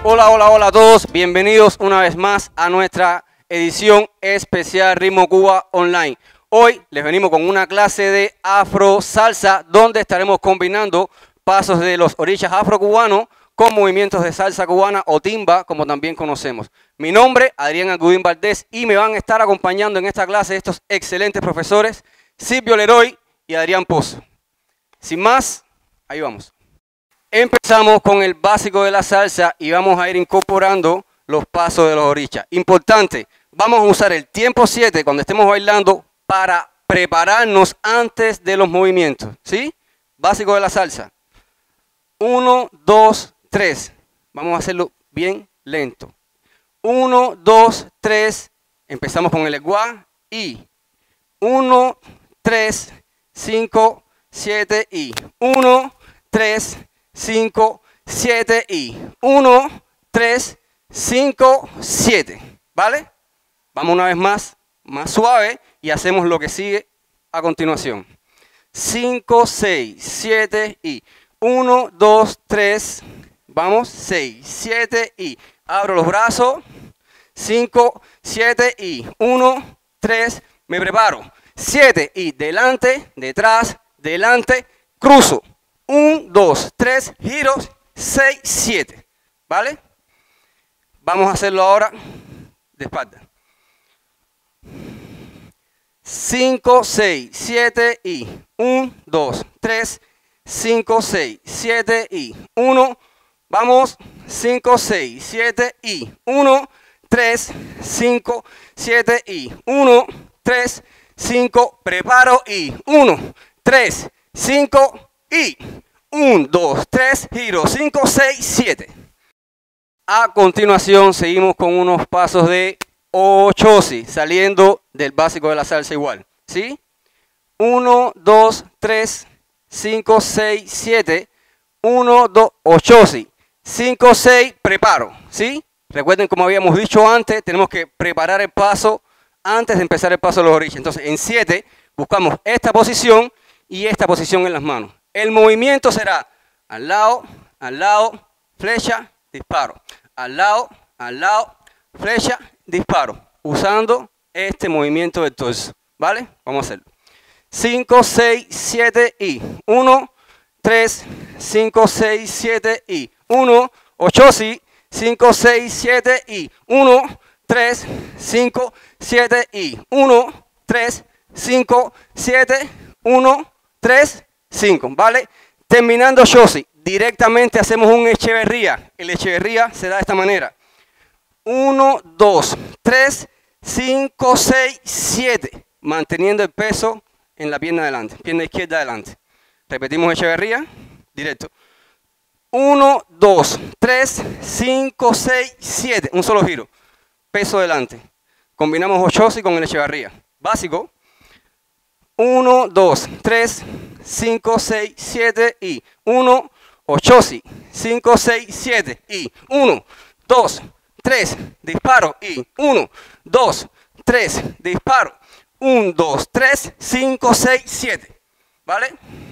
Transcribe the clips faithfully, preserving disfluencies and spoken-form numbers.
Hola, hola, hola a todos. Bienvenidos una vez más a nuestra edición especial Ritmo Cuba Online. Hoy les venimos con una clase de afro salsa donde estaremos combinando pasos de los orichas afrocubanos con movimientos de salsa cubana o timba, como también conocemos. Mi nombre, Adrián Agudín Valdés, y me van a estar acompañando en esta clase estos excelentes profesores, Silvio Leroy y Adrián Pozo. Sin más, ahí vamos. Empezamos con el básico de la salsa y vamos a ir incorporando los pasos de los orichas. Importante, vamos a usar el tiempo siete cuando estemos bailando para prepararnos antes de los movimientos, ¿sí? Básico de la salsa. uno, dos, tres. Vamos a hacerlo bien lento. uno, dos, tres. Empezamos con el eguá y uno, tres, cinco, siete y uno, tres, cinco, siete y uno, tres, cinco, siete. ¿Vale? Vamos una vez más, más suave y hacemos lo que sigue a continuación. cinco, seis, siete y uno, dos, tres. Vamos, seis, siete y abro los brazos. cinco, siete y uno, tres. Me preparo. siete y delante, detrás, delante, cruzo. uno, dos, tres, giros, seis, siete. ¿Vale? Vamos a hacerlo ahora de espalda. cinco, seis, siete y uno, dos, tres, cinco, seis, siete y uno. Vamos, cinco, seis, siete y uno, tres, cinco, siete y uno, tres, cinco, preparo y uno, tres, cinco y uno, dos, tres, giro, cinco, seis, siete. A continuación seguimos con unos pasos de ochosi, saliendo del básico de la salsa igual, ¿sí? uno, dos, tres, cinco, seis, siete, uno, dos, ochosi, cinco, seis, preparo, ¿sí? Recuerden, como habíamos dicho antes, tenemos que preparar el paso antes de empezar el paso de los orichas. Entonces, en siete buscamos esta posición y esta posición en las manos. El movimiento será al lado, al lado, flecha, disparo. Al lado, al lado, flecha, disparo. Usando este movimiento del torso. ¿Vale? Vamos a hacerlo. cinco, seis, siete y uno, tres, cinco, seis, siete y uno, ochosi, cinco, seis, siete y uno, tres, cinco, siete y uno, tres, cinco, siete, uno, tres, cinco, ¿vale? Terminando Shosi, directamente hacemos un Echeverría. El Echeverría se da de esta manera. uno, dos, tres, cinco, seis, siete. Manteniendo el peso en la pierna adelante, pierna izquierda adelante. Repetimos Echeverría, directo. uno, dos, tres, cinco, seis, siete. Un solo giro. Peso delante. Combinamos Ochosi con el Echeverría. Básico. uno, dos, tres, cinco, seis, siete y uno, ochosi, cinco, seis, siete y uno, dos, tres, disparo y uno, dos, tres, disparo, uno, dos, tres, cinco, seis, siete. ¿Vale?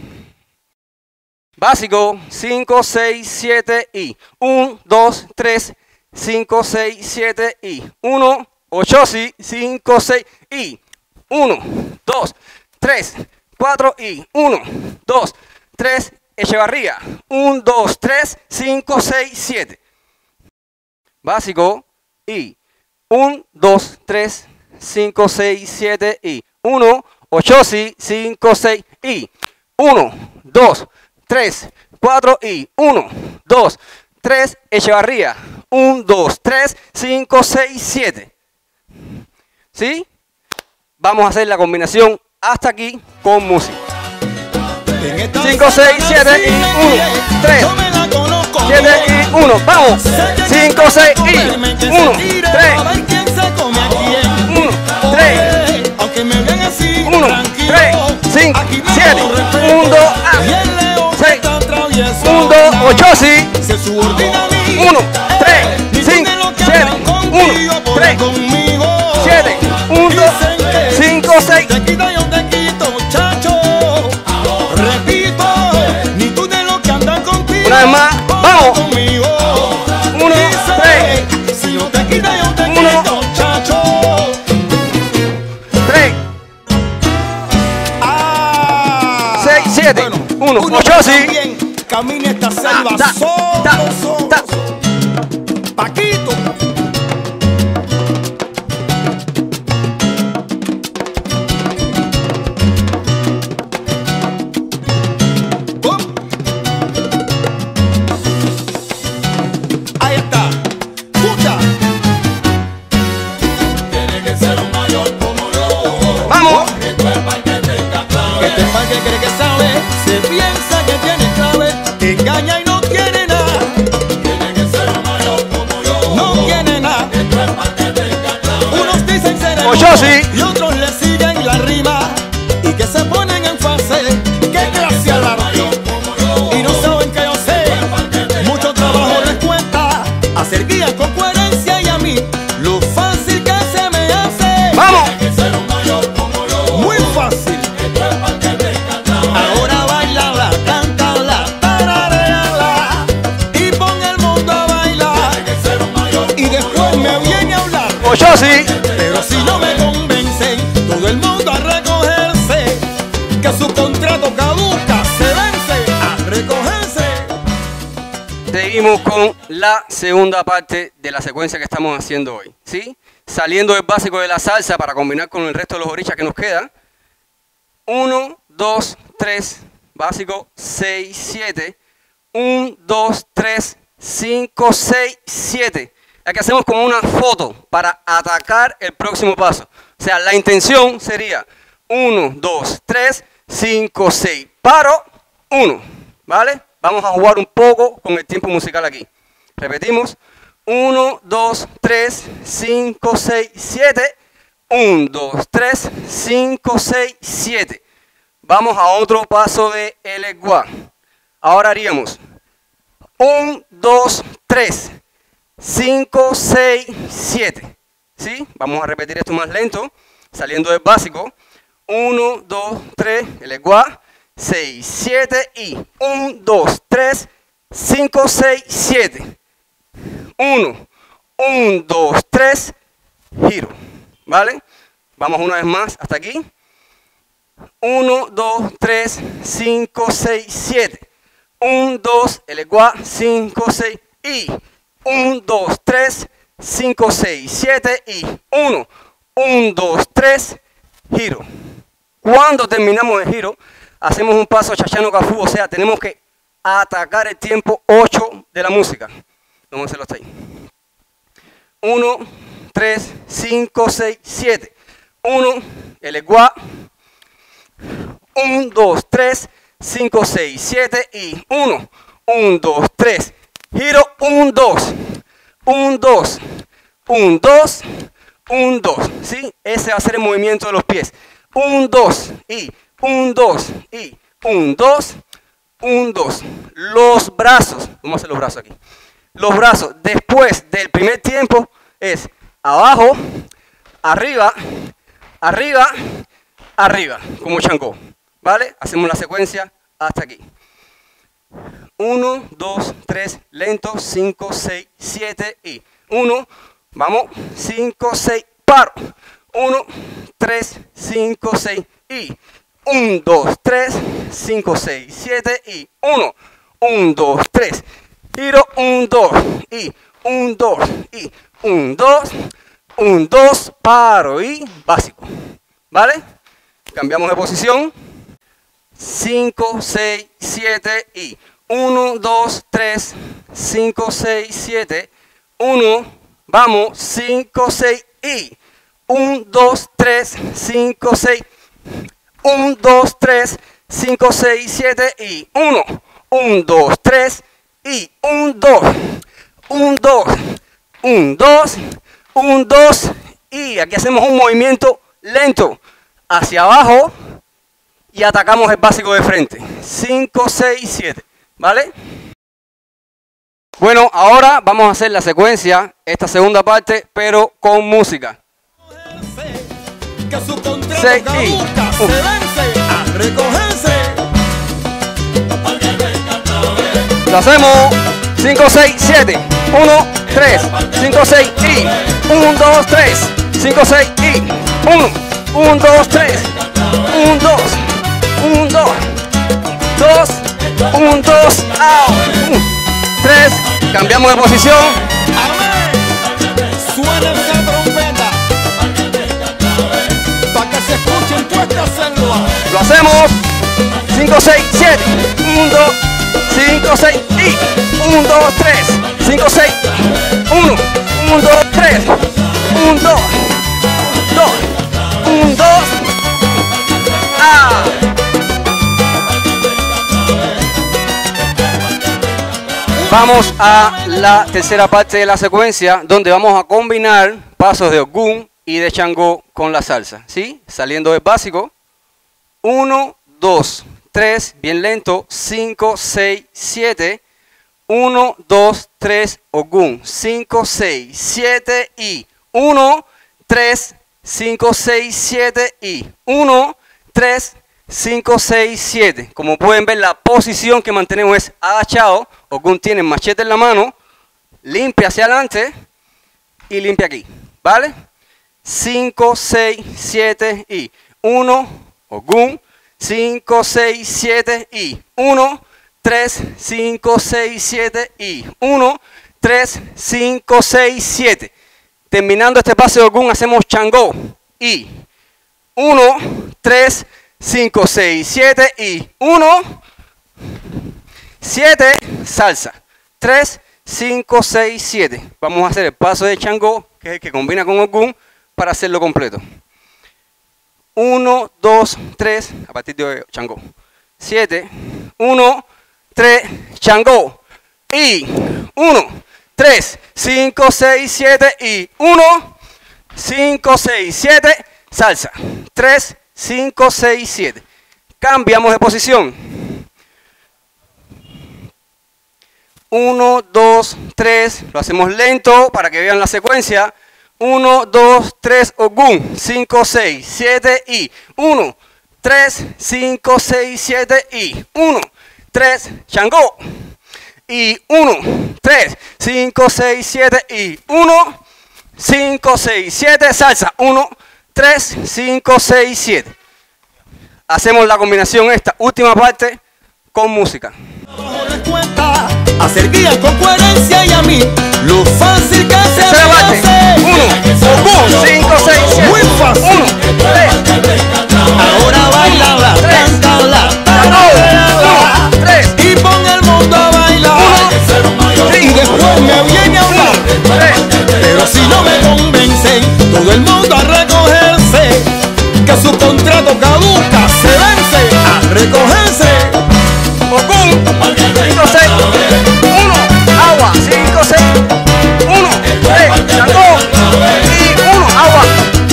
Básico, cinco, seis, siete y uno, dos, tres, cinco, seis, siete y uno, ochosi, cinco, seis y uno, dos, tres, cuatro y uno, dos, tres, Echeverría, uno, dos, tres, cinco, seis, siete. Básico y uno, dos, tres, cinco, seis, siete y uno, ochosi, cinco, seis y uno, dos, tres, cuatro y uno, dos, tres, Echeverría, uno, dos, tres, cinco, seis, siete. ¿Sí? Vamos a hacer la combinación hasta aquí con música. cinco, seis, siete y uno, tres, siete y uno, vamos. cinco, seis y uno, tres, uno, tres, uno, tres, cinco, siete, uno, dos, seis, uno, dos, ocho, sí, uno, tres, cinco, siete, uno, tres, siete, uno, dos, cinco, seis. Una vez más, vamos. Uno, uno, tres. Si yo te quito, yo te Uno. quito, chacho. tres, Ah. seis, siete, Bueno, uno, uno ocho, sí. también camina esta selva ta, solo, ta, solo, ta. solo. Paquito. Oh. Ahí está. Escucha. Tiene que ser un mayor como yo. Vamos. Que tú el parque tenga clave. Que este parque cree que sabe. Se piensa que tiene clave. Engaña y no tiene nada. Tiene que ser un mayor como yo. No tiene nada. Que tú el parque tenga clave. Unos dicen ser el Ocho, uno, sí. y otros le siguen la rima. Y que se ponen en fase. Que clase al arte. Y no saben que yo sé. Mucho trabajo les cuesta. Hacer guías con coherencia y a mí. Lo fácil que se me hace. Vamos. Muy fácil. Ahora bailala, cántala, tarareala y pon el mundo a bailar. Y después me viene a hablar. Ocho, sí. Pero si no me convencen, todo el mundo a recogerse. Que su contrato caduca, se vence a recogerse. Seguimos con la segunda parte de la secuencia que estamos haciendo hoy, ¿sí? Saliendo del básico de la salsa para combinar con el resto de los orichas que nos queda. uno, dos, tres, básico, seis, siete. uno, dos, tres, cinco, seis, siete. Aquí hacemos como una foto para atacar el próximo paso. O sea, la intención sería uno, dos, tres, cinco, seis. Paro, uno. ¿Vale? Vamos a jugar un poco con el tiempo musical aquí. Repetimos. uno, dos, tres, cinco, seis, siete. uno, dos, tres, cinco, seis, siete. Vamos a otro paso de el gua. Ahora haríamos uno, dos, tres, cinco, seis, siete. ¿Sí? Vamos a repetir esto más lento, saliendo del básico. uno, dos, tres, el gua. seis, siete y uno, dos, tres, cinco, seis, siete. uno, uno, dos, tres, giro. ¿Vale? Vamos una vez más hasta aquí. uno, dos, tres, cinco, seis, siete. uno, dos, el gua, cinco, seis y uno, dos, tres, cinco, seis, siete y uno, uno, dos, tres, giro. Cuando terminamos el giro, hacemos un paso chachano cafú, o sea, tenemos que atacar el tiempo ocho de la música. Vamos a hacerlo hasta ahí. uno, tres, cinco, seis, siete. uno, el gua. uno, dos, tres, cinco, seis, siete y uno, uno, dos, tres. Giro, uno, dos. uno, dos. uno, dos. uno, dos. ¿Sí? Ese va a ser el movimiento de los pies. uno, dos y uno, dos y uno, dos. uno, dos. Los brazos. Vamos a hacer los brazos aquí. Los brazos después del primer tiempo es abajo, arriba, arriba, arriba, como Changó. ¿Vale? Hacemos la secuencia hasta aquí. uno, dos, tres, lento, cinco, seis, siete y uno. Vamos, cinco, seis, paro. uno, tres, cinco, seis y uno, dos, tres, cinco, seis, siete y uno, uno, dos, tres. Giro, uno, dos y uno, dos y uno, dos, uno, dos, paro y básico. ¿Vale? Cambiamos de posición. cinco, seis, siete y uno, dos, tres, cinco, seis, siete. uno, vamos, cinco, seis y uno, dos, tres, cinco, seis. uno, dos, tres, cinco, seis, siete y uno, uno, dos, tres y uno, dos, uno, dos, uno, dos, uno, dos y aquí hacemos un movimiento lento hacia abajo y atacamos el básico de frente. cinco, seis, siete. ¿Vale? Bueno, ahora vamos a hacer la secuencia, esta segunda parte, pero con música. Que su contrato seis, caduca, y, se uh. vence a recogerse. Lo hacemos. cinco, seis, siete. uno. tres, cinco, seis y uno, dos, tres, cinco, seis y uno, uno, dos, tres, uno, dos, uno, dos, dos, uno, dos, out, tres, cambiamos de posición. Amén. Suena esa trompeta para que se escuchen toda esta selva. Lo hacemos. cinco, seis, siete, uno, dos, cinco, seis y uno, dos, tres, cinco, seis, uno, uno, dos, tres, uno, dos, dos, uno, dos, ah. Vamos a la tercera parte de la secuencia donde vamos a combinar pasos de Ogun y de Changó con la salsa, ¿sí? Saliendo del básico. uno, dos, tres, bien lento, cinco, seis, siete, uno, dos, tres, Ogun, cinco, seis, siete y uno, tres, cinco, seis, siete y uno, tres, cinco, seis, siete. Como pueden ver, la posición que mantenemos es agachado. Ogun tiene machete en la mano, limpia hacia adelante y limpia aquí, ¿vale? cinco, seis, siete y uno, Ogun, cinco, seis, siete y uno, tres, cinco, seis, siete y uno, tres, cinco, seis, siete. Terminando este pase de Ogun hacemos Changó y uno, tres, cinco, seis, siete y uno, siete, salsa, tres, cinco, seis, siete. Vamos a hacer el paso de Changó, que es el que combina con Ogun, para hacerlo completo. uno, dos, tres, a partir de Changó. siete, uno, tres, Changó. Y uno, tres, cinco, seis, siete y uno, cinco, seis, siete, salsa. tres, cinco, seis, siete. Cambiamos de posición. uno, dos, tres, lo hacemos lento para que vean la secuencia. uno, dos, tres, Ogun, cinco, seis, siete y uno, tres, cinco, seis, siete y uno, tres, Changó. Y uno, tres, cinco, seis, siete y uno, cinco, seis, siete, salsa. uno, tres, cinco, seis, siete. Hacemos la combinación esta última parte con música. Hacer guía con coherencia y a mí lo fácil que se se me hace. uno, Ogun, cinco, seis, siete. Muy fácil. uno, tres. Ahora bailala, tres. cántala, uno, tres. y pon el mundo a bailar. uno, Y después me viene a hablar. tres. Pero si no me convencen, todo el mundo a recogerse, que su contrato caduca, se vence, a recogerse. Ogun, cinco, seis, uno, agua, cinco, seis, uno, tres, Changó, y uno, agua.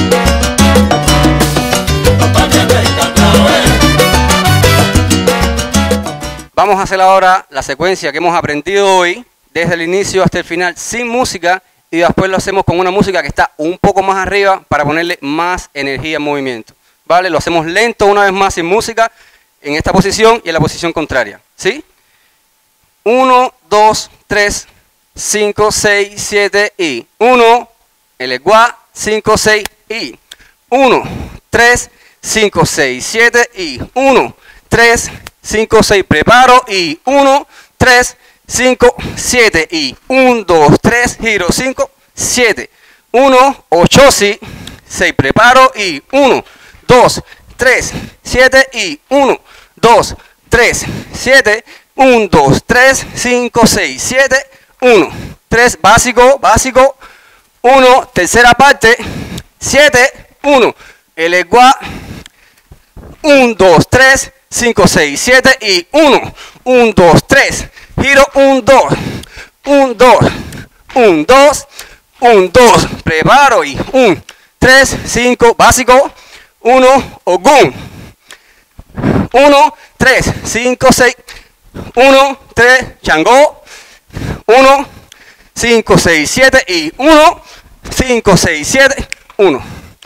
Vamos a hacer ahora la secuencia que hemos aprendido hoy, desde el inicio hasta el final, sin música, y después lo hacemos con una música que está un poco más arriba para ponerle más energía al movimiento. ¿Vale? Lo hacemos lento una vez más sin música, en esta posición y en la posición contraria, ¿sí? uno, dos, tres, cinco, seis, siete y uno, el gua, cinco, seis y uno, tres, cinco, seis, siete y uno, tres, cinco, seis, preparo y uno, tres, cinco, siete y uno, dos, tres, giro, cinco, siete, uno, ocho, sí, seis, preparo y uno, dos, tres, siete y uno, dos, tres, siete, uno, dos, tres, cinco, seis, siete, uno, tres, básico, básico, uno, tercera parte, siete, uno, el gua, uno, dos, tres, cinco, seis, siete y uno, uno, dos, tres, giro, uno, dos, uno, dos, uno, dos, uno, dos, preparo y uno, tres, cinco, básico, uno, Ogun, uno, tres, cinco, seis, uno, tres, Changó, uno, cinco, seis, siete y uno, cinco, seis, siete, uno.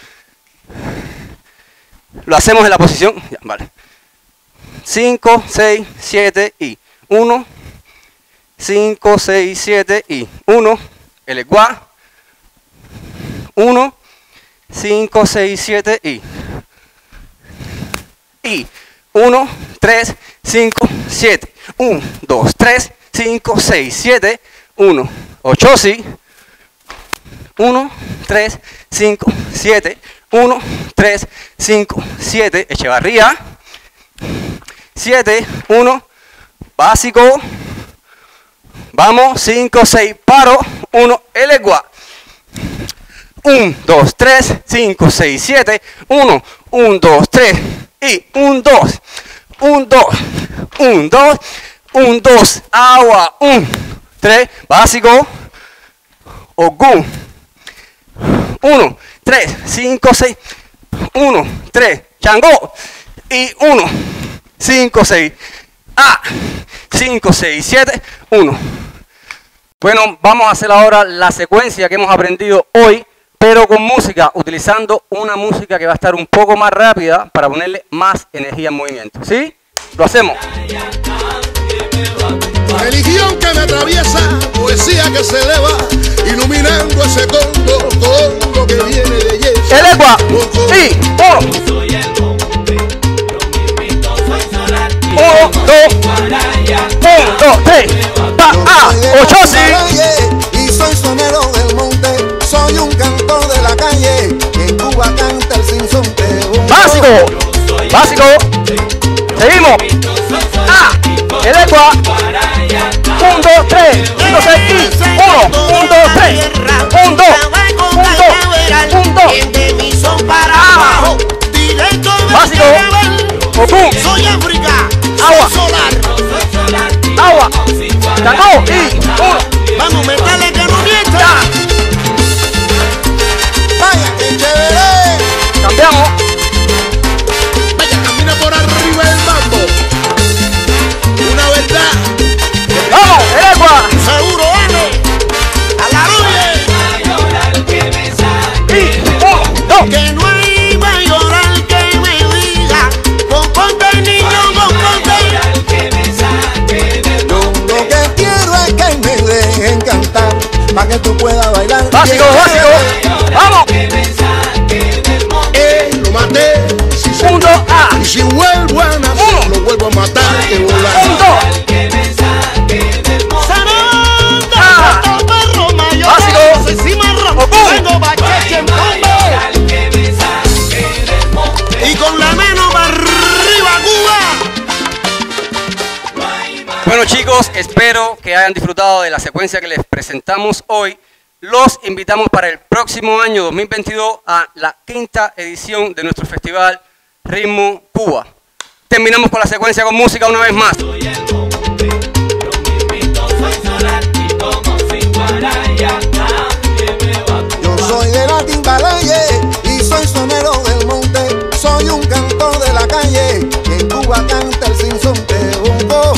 Lo hacemos en la posición, ya, vale. cinco, seis, siete y uno, cinco, seis, siete y uno, el gua. uno, cinco, seis, siete y. Y. uno, tres, cinco, siete. uno, dos, tres, cinco, seis, siete. uno, ocho, sí. uno, tres, cinco, siete. uno, tres, cinco, siete. Echevarría. siete, uno. Básico. Vamos. cinco, seis. Paro. uno. El gua. uno, dos, tres, cinco, seis, siete. uno, uno, dos, tres. Y uno, dos. uno, dos. uno, dos. uno, dos. Agua. uno, tres. Básico. Ogun. uno, tres, cinco, seis. uno, tres. Chango. Y uno, cinco, seis. A. cinco, seis, siete. uno. Bueno, vamos a hacer ahora la secuencia que hemos aprendido hoy, pero con música, utilizando una música que va a estar un poco más rápida para ponerle más energía al movimiento. ¿Sí? Lo hacemos. Religión que me atraviesa, poesía que se eleva, iluminando ese Congo, Congo que viene de Yes. El egua. Y uno. Uno, dos. Uno, dos, tres. Pa, a, ocho, sí. Y soy sonero del monte, soy un cantor de la calle, que en Cuba canta el sinsonte. Básico. Básico. Seguimos. A. El egua. uno, dos, tres. cinco, seis, y uno. uno, dos, tres. uno, dos. uno, dos. uno, dos. Abajo. Básico. Ogun. Soy África, Agua. soy solar. Agua. Chango. Y uno. Vamos, metale que no mienta. Ya. Vaya, que chévere. Cambiamos. Vaya, camina por arriba el mambo. Una verdad. Vamos, el egua. Seguro, Ale. A la ruya. Y uno, dos. Que no hay mayoral que me diga, con ponte niño, con ponte. Yo lo que quiero es que me dejen cantar, para que tú puedas bailar. Básico, bien básico. chévere. Vamos. Eh, lo maté. Si se Uno, A. Y si vuelvo a nacer, Uno. lo vuelvo a matar. Que volar. Un, dos. Saranda, Ah. gato, perro mayor, Básico. soy cimarrón, Ogun. tengo bacheche en bombo. Y con la mano para arriba, Cuba. Bueno, chicos, espero que hayan disfrutado de la secuencia que les presentamos hoy. Los invitamos para el próximo año dos mil veintidós a la quinta edición de nuestro festival Ritmo Cuba. Terminamos con la secuencia con música una vez más. Yo soy de la Timbalaye y soy sonero del monte, soy un cantor de la calle, que en Cuba canta el sinsonte. Bongo.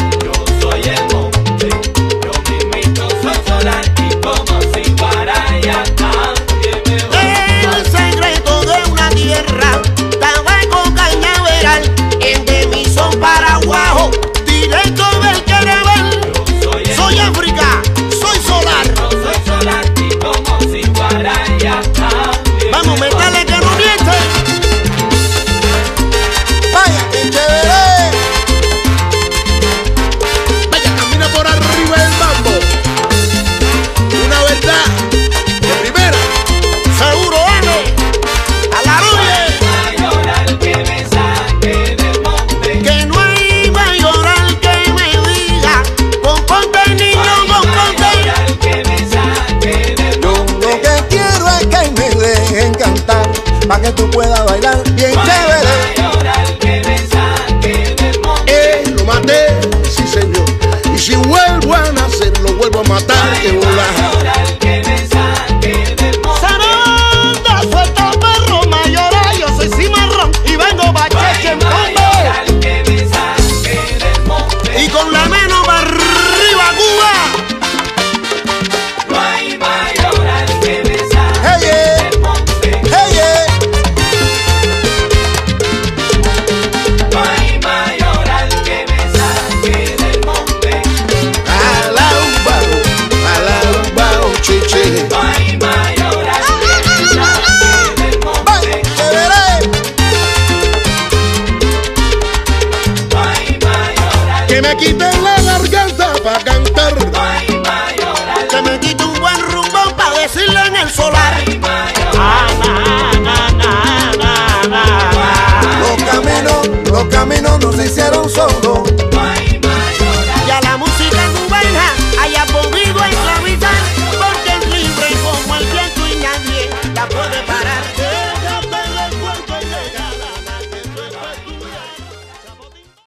El secreto de una tierra, tabaco, cañaveral, el de mi son paraguajo, directo del Carabal. Soy África, soy solar. Vamos, metale que no miente. Vaya, que chévere. Vaya, camina por arriba el mambo. Una verdad. De primera. Seguro, Ale. A la ruya. Que no hay mayoral que me diga, con ponte niño, con ponte. Yo lo que quiero es que me dejen cantar, para que tú puedas bailar bien chévere. Eh, lo maté. Sí, señor. Y si vuelvo a nacer, lo vuelvo a matar. Que volar.